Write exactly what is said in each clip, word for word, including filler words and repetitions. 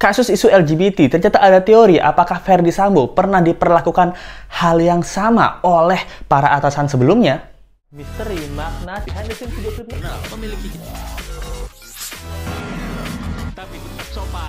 kasus isu L G B T, ternyata ada teori apakah Ferdy Sambo pernah diperlakukan hal yang sama oleh para atasan sebelumnya? Misteri makna behind the scenes video klip nah, memiliki tapi tetap sopan.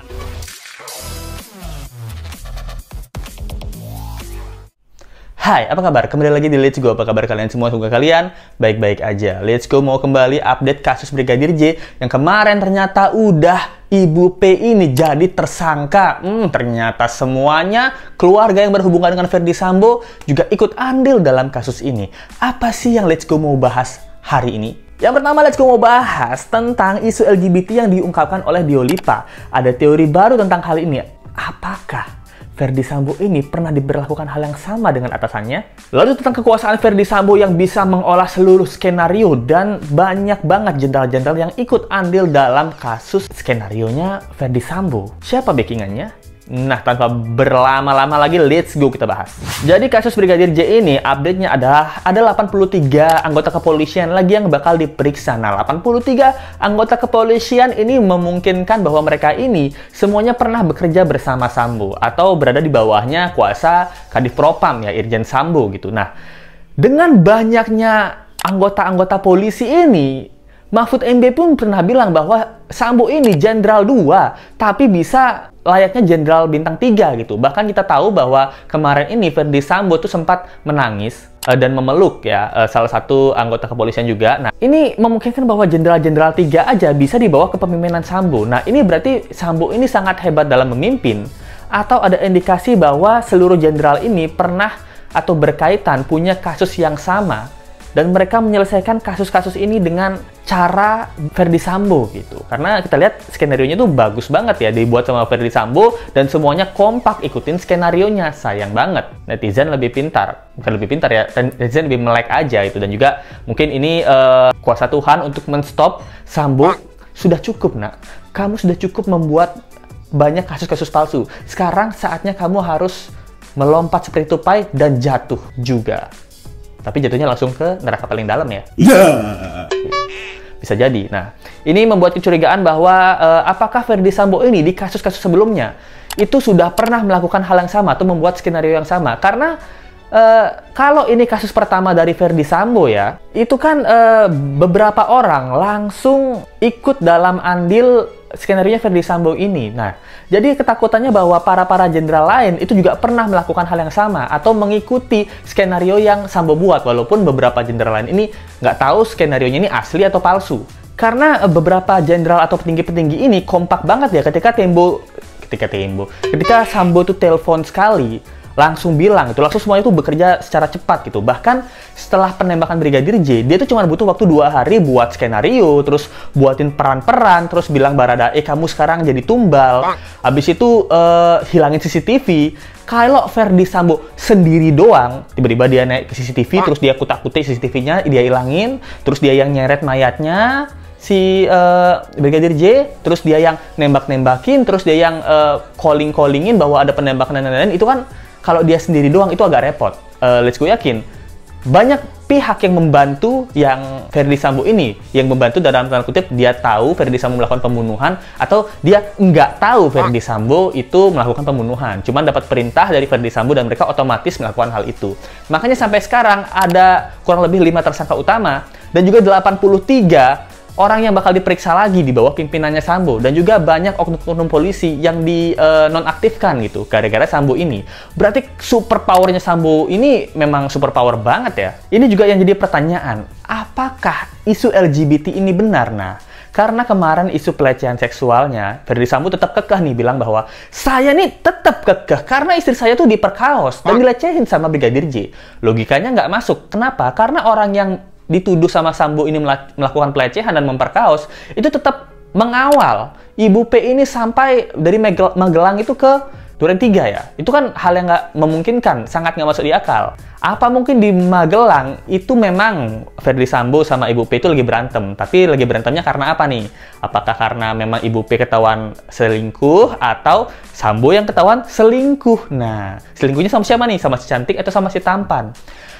Hai, apa kabar? Kembali lagi di Let's Go. Apa kabar kalian semua? Semoga kalian baik-baik aja. Let's Go mau kembali update kasus Brigadir J yang kemarin ternyata udah Ibu P ini jadi tersangka. Hmm, ternyata semuanya keluarga yang berhubungan dengan Ferdy Sambo juga ikut andil dalam kasus ini. Apa sih yang Let's Go mau bahas hari ini? Yang pertama, Let's Go mau bahas tentang isu L G B T yang diungkapkan oleh Diolipa. Ada teori baru tentang hal ini. Apakah Ferdy Sambo ini pernah diberlakukan hal yang sama dengan atasannya? Lalu tentang kekuasaan Ferdy Sambo yang bisa mengolah seluruh skenario dan banyak banget jenderal-jenderal yang ikut andil dalam kasus skenarionya Ferdy Sambo. Siapa backingannya? Nah, tanpa berlama-lama lagi, let's go kita bahas. Jadi kasus Brigadir J ini update-nya adalah ada delapan puluh tiga anggota kepolisian lagi yang bakal diperiksa. Nah, delapan puluh tiga anggota kepolisian ini memungkinkan bahwa mereka ini semuanya pernah bekerja bersama Sambo atau berada di bawahnya kuasa Kadif Propam ya, Irjen Sambo gitu. Nah, dengan banyaknya anggota-anggota polisi ini, Mahfud M D pun pernah bilang bahwa Sambo ini Jenderal dua, tapi bisa layaknya Jenderal bintang tiga gitu. Bahkan kita tahu bahwa kemarin ini Ferdy Sambo tuh sempat menangis uh, dan memeluk ya uh, salah satu anggota kepolisian juga. Nah, ini memungkinkan bahwa Jenderal-Jenderal tiga aja bisa dibawa ke kepemimpinan Sambo. Nah, ini berarti Sambo ini sangat hebat dalam memimpin, atau ada indikasi bahwa seluruh jenderal ini pernah atau berkaitan punya kasus yang sama, dan mereka menyelesaikan kasus-kasus ini dengan cara Ferdy Sambo gitu. Karena kita lihat skenario-nya tuh bagus banget ya, dibuat sama Ferdy Sambo dan semuanya kompak ikutin skenario-nya. Sayang banget, netizen lebih pintar. Bukan lebih pintar ya, netizen lebih melek aja itu. Dan juga mungkin ini uh, kuasa Tuhan untuk menstop Sambo. Sudah cukup nak, kamu sudah cukup membuat banyak kasus-kasus palsu. Sekarang saatnya kamu harus melompat seperti tupai dan jatuh juga. Tapi jatuhnya langsung ke neraka paling dalam ya? Yeah. Bisa jadi. Nah, ini membuat kecurigaan bahwa uh, apakah Ferdy Sambo ini di kasus-kasus sebelumnya itu sudah pernah melakukan hal yang sama atau membuat skenario yang sama. Karena uh, kalau ini kasus pertama dari Ferdy Sambo ya, itu kan uh, beberapa orang langsung ikut dalam andil skenario Ferdy Sambo ini. Nah, jadi ketakutannya bahwa para-para jenderal lain itu juga pernah melakukan hal yang sama atau mengikuti skenario yang Sambo buat, walaupun beberapa jenderal lain ini nggak tahu skenarionya ini asli atau palsu. Karena beberapa jenderal atau petinggi-petinggi ini kompak banget ya ketika Tembo, ketika Tembo, ketika Sambo tuh telepon sekali, langsung bilang itu, langsung semuanya itu bekerja secara cepat gitu. Bahkan setelah penembakan Brigadir J, dia tuh cuma butuh waktu dua hari buat skenario, terus buatin peran-peran, terus bilang Baradae kamu sekarang jadi tumbal, habis itu uh, hilangin C C T V. Kalau Ferdy Sambo sendiri doang, tiba-tiba dia naik ke C C T V, terus dia kutak-kutik C C T V-nya, dia hilangin, terus dia yang nyeret mayatnya si uh, Brigadir J, terus dia yang nembak-nembakin, terus dia yang uh, calling-callingin bahwa ada penembakan dan lain-lain, itu kan kalau dia sendiri doang itu agak repot. Uh, let's go yakin banyak pihak yang membantu yang Ferdy Sambo ini, yang membantu dalam tanda kutip dia tahu Ferdy Sambo melakukan pembunuhan atau dia nggak tahu Ferdy Sambo itu melakukan pembunuhan, cuman dapat perintah dari Ferdy Sambo dan mereka otomatis melakukan hal itu. Makanya sampai sekarang ada kurang lebih lima tersangka utama dan juga delapan puluh tiga orang yang bakal diperiksa lagi di bawah pimpinannya Sambo, dan juga banyak oknum-oknum polisi yang di uh, nonaktifkan gitu gara-gara Sambo ini. Berarti super powernya Sambo ini memang super power banget ya. Ini juga yang jadi pertanyaan, apakah isu L G B T ini benar? Nah, karena kemarin isu pelecehan seksualnya, Ferdy Sambo tetap kekeh nih bilang bahwa saya nih tetap kekeh karena istri saya tuh diperkaos dan dilecehin sama Brigadir J. Logikanya nggak masuk. Kenapa? Karena orang yang dituduh sama Sambo ini melakukan pelecehan dan memperkaos, itu tetap mengawal Ibu P ini sampai dari Magelang itu ke Duren tiga ya. Itu kan hal yang nggak memungkinkan, sangat nggak masuk di akal. Apa mungkin di Magelang itu memang Ferdy Sambo sama Ibu P itu lagi berantem, tapi lagi berantemnya karena apa nih? Apakah karena memang Ibu P ketahuan selingkuh atau Sambo yang ketahuan selingkuh? Nah, selingkuhnya sama siapa nih? Sama si cantik atau sama si tampan?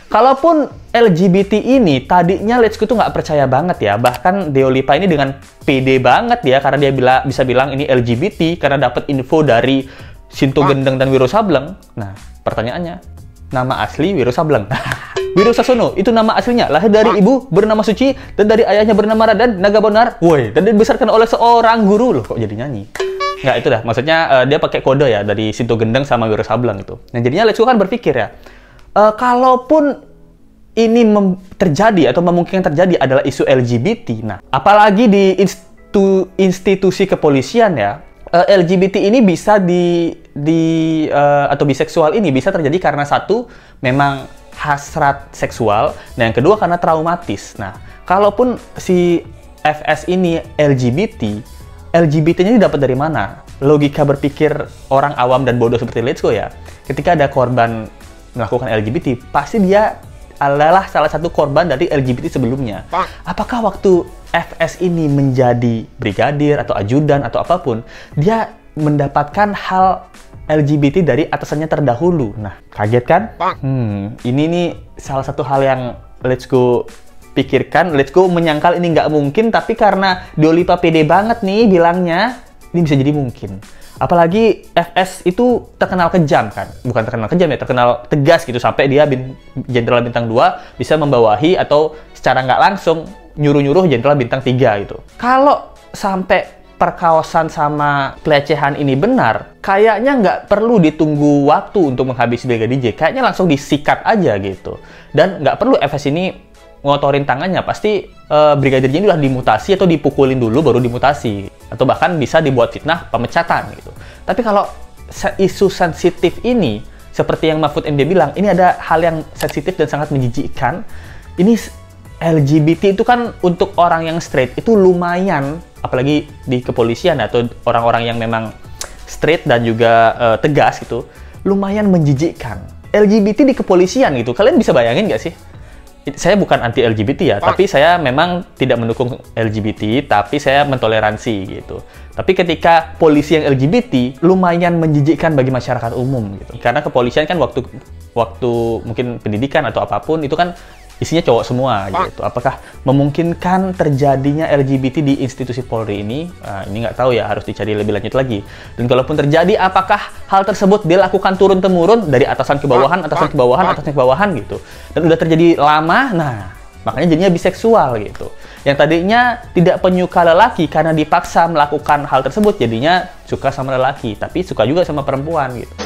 Kalaupun L G B T ini tadinya Let's Go tuh nggak percaya banget ya. Bahkan Dua Lipa ini dengan pede banget ya karena dia bila, bisa bilang ini L G B T karena dapat info dari Shinto Gendeng dan Wiro Sableng. Nah, pertanyaannya, nama asli Wiro Sableng. Wiro Sasono, itu nama aslinya. Lahir dari ibu bernama Suci dan dari ayahnya bernama Raden Nagabonar. Woi, dan dibesarkan oleh seorang guru. Loh, kok jadi nyanyi? Nggak, itu dah. Maksudnya uh, dia pakai kode ya dari Shinto Gendeng sama Wiro Sableng itu. Nah, jadinya Let's Go kan berpikir ya, uh, kalaupun ini terjadi atau memungkinkan terjadi adalah isu L G B T. Nah, apalagi di institu institusi kepolisian ya, uh, L G B T ini bisa di di uh, atau biseksual ini bisa terjadi karena satu memang hasrat seksual, nah yang kedua karena traumatis. Nah, kalaupun si F S ini L G B T, L G B T-nya ini dapat dari mana? Logika berpikir orang awam dan bodoh seperti Let's Go ya. Ketika ada korban melakukan L G B T, pasti dia adalah salah satu korban dari L G B T sebelumnya. Apakah waktu F S ini menjadi brigadir atau ajudan atau apapun, dia mendapatkan hal L G B T dari atasannya terdahulu? Nah, kaget kan? Hmm, ini nih salah satu hal yang Let's Go pikirkan. Let's Go menyangkal ini nggak mungkin, tapi karena Dua Lipa pede banget nih bilangnya, ini bisa jadi mungkin. Apalagi F S itu terkenal kejam kan? Bukan terkenal kejam ya, terkenal tegas gitu. Sampai dia Jenderal Bintang dua bisa membawahi atau secara nggak langsung nyuruh-nyuruh Jenderal Bintang tiga gitu. Kalau sampai perkawasan sama pelecehan ini benar, kayaknya nggak perlu ditunggu waktu untuk menghabisi Brigadir J. Kayaknya langsung disikat aja gitu. Dan nggak perlu F S ini ngotorin tangannya. Pasti uh, Brigadir J ini udah dimutasi atau dipukulin dulu baru dimutasi. Atau bahkan bisa dibuat fitnah pemecatan gitu. Tapi kalau isu sensitif ini, seperti yang Mahfud M D bilang, ini ada hal yang sensitif dan sangat menjijikkan. Ini L G B T itu kan untuk orang yang straight itu lumayan, apalagi di kepolisian atau orang-orang yang memang straight dan juga uh, tegas gitu, lumayan menjijikkan. L G B T di kepolisian gitu, kalian bisa bayangin nggak sih? Saya bukan anti L G B T ya, tapi saya memang tidak mendukung L G B T, tapi saya mentoleransi gitu. Tapi ketika polisi yang L G B T, lumayan menjijikkan bagi masyarakat umum gitu. Karena kepolisian kan waktu waktu mungkin pendidikan atau apapun itu kan isinya cowok semua gitu. Apakah memungkinkan terjadinya L G B T di institusi Polri ini? Nah, ini nggak tahu ya, harus dicari lebih lanjut lagi. Dan kalaupun terjadi, apakah hal tersebut dilakukan turun-temurun dari atasan ke bawahan, atasan ke bawahan, atasan ke bawahan gitu? Dan udah terjadi lama, nah makanya jadinya biseksual gitu. Yang tadinya tidak penyuka lelaki karena dipaksa melakukan hal tersebut, jadinya suka sama lelaki, tapi suka juga sama perempuan gitu.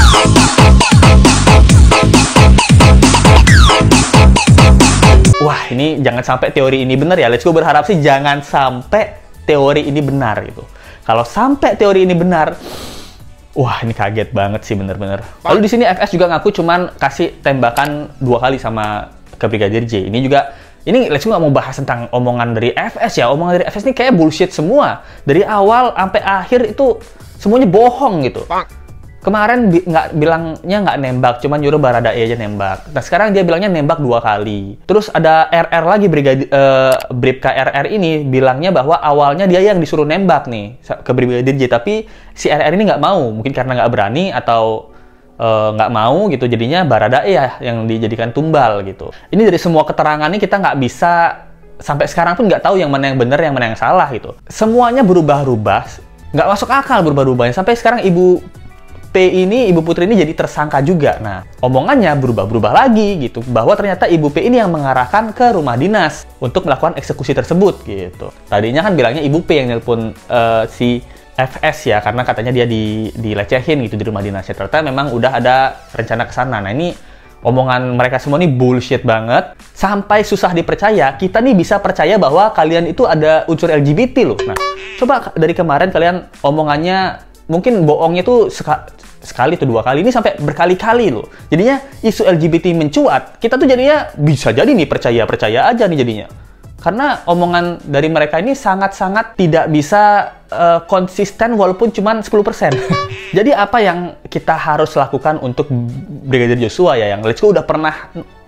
Wah, ini jangan sampai teori ini benar ya. Let's Go berharap sih jangan sampai teori ini benar gitu. Kalau sampai teori ini benar, wah ini kaget banget sih bener-bener. Lalu di sini F S juga ngaku cuman kasih tembakan dua kali sama ke Brigadir J. Ini juga, ini Let's Go nggak mau bahas tentang omongan dari F S ya. Omongan dari F S ini kayak bullshit semua. Dari awal sampai akhir itu semuanya bohong gitu. Kemarin bi nggak bilangnya nggak nembak, cuma nyuruh Baradae aja nembak. Nah sekarang dia bilangnya nembak dua kali. Terus ada R R lagi, Brigadi uh, Bribka R R ini bilangnya bahwa awalnya dia yang disuruh nembak nih ke Brigadir J, tapi si R R ini nggak mau, mungkin karena nggak berani atau nggak uh, mau gitu. Jadinya Baradae ya yang dijadikan tumbal gitu. Ini dari semua keterangan ini kita nggak bisa sampai sekarang pun nggak tahu yang mana yang benar, yang mana yang salah gitu. Semuanya berubah-ubah, nggak masuk akal berubah-ubahnya. Sampai sekarang Ibu P ini, Ibu Putri ini jadi tersangka juga. Nah, omongannya berubah-berubah lagi gitu, bahwa ternyata Ibu P ini yang mengarahkan ke rumah dinas untuk melakukan eksekusi tersebut gitu. Tadinya kan bilangnya Ibu P yang nelpon uh, si F S ya, karena katanya dia di, dilecehin gitu di rumah dinasnya. Ternyata memang udah ada rencana ke sana. Nah, ini omongan mereka semua nih bullshit banget. Sampai susah dipercaya, kita nih bisa percaya bahwa kalian itu ada unsur L G B T loh. Nah, coba dari kemarin kalian omongannya mungkin bohongnya tuh seka sekali atau dua kali, ini sampai berkali-kali loh. Jadinya isu L G B T mencuat, kita tuh jadinya bisa jadi nih percaya-percaya aja nih jadinya. Karena omongan dari mereka ini sangat-sangat tidak bisa uh, konsisten walaupun cuma sepuluh persen. Jadi apa yang kita harus lakukan untuk Brigadir Joshua ya, yang Let's Go udah pernah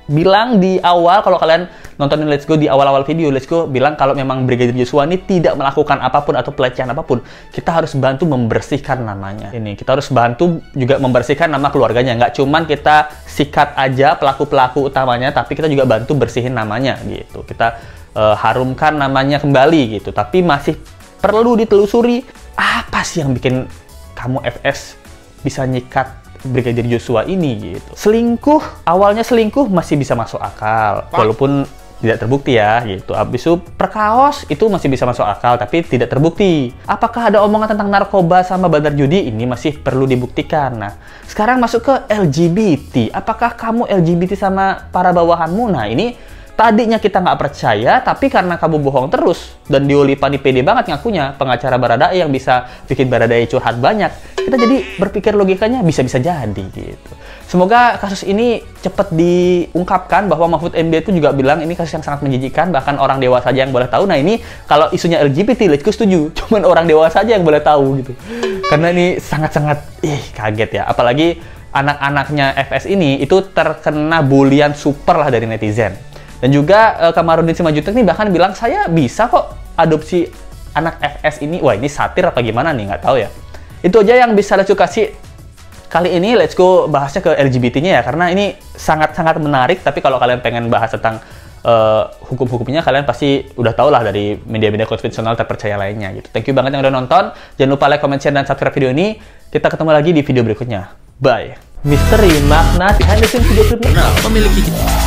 bilang di awal, kalau kalian nontonin Let's Go di awal-awal video, Let's Go bilang kalau memang Brigadir Joshua ini tidak melakukan apapun atau pelecehan apapun, kita harus bantu membersihkan namanya. Ini kita harus bantu juga membersihkan nama keluarganya. Nggak cuman kita sikat aja pelaku-pelaku utamanya, tapi kita juga bantu bersihin namanya gitu. Kita uh, harumkan namanya kembali gitu. Tapi masih perlu ditelusuri apa sih yang bikin kamu F S bisa nyikat Brigadir Joshua ini gitu. Selingkuh, awalnya selingkuh masih bisa masuk akal, walaupun tidak terbukti ya gitu. Habis itu perkaos itu masih bisa masuk akal, tapi tidak terbukti. Apakah ada omongan tentang narkoba sama bandar judi? Ini masih perlu dibuktikan. Nah, sekarang masuk ke L G B T. Apakah kamu L G B T sama para bawahanmu? Nah, ini tadinya kita nggak percaya, tapi karena kamu bohong terus, dan Diolipa nih pede banget ngakunya, pengacara Baradae yang bisa bikin Baradae curhat banyak, kita jadi berpikir logikanya bisa-bisa jadi gitu. Semoga kasus ini cepat diungkapkan, bahwa Mahfud M D itu juga bilang ini kasus yang sangat menjijikan, bahkan orang dewasa aja yang boleh tahu. Nah ini kalau isunya L G B T, Let's Go setuju, cuman orang dewasa aja yang boleh tahu gitu. Karena ini sangat-sangat, ih kaget ya, apalagi anak-anaknya F S ini itu terkena bulian super lah dari netizen. Dan juga uh, Kamarudin Simanjuntak nih bahkan bilang, saya bisa kok adopsi anak F S ini. Wah, ini satir apa gimana nih, nggak tahu ya. Itu aja yang bisa Let's Go kasih kali ini. Let's Go bahasnya ke L G B T-nya ya, karena ini sangat-sangat menarik. Tapi kalau kalian pengen bahas tentang uh, hukum-hukumnya, kalian pasti udah tau lah dari media-media konvensional terpercaya lainnya gitu. Thank you banget yang udah nonton. Jangan lupa like, comment, share, dan subscribe video ini. Kita ketemu lagi di video berikutnya. Bye. Misteri makna behind the scenes video klip Nah, memiliki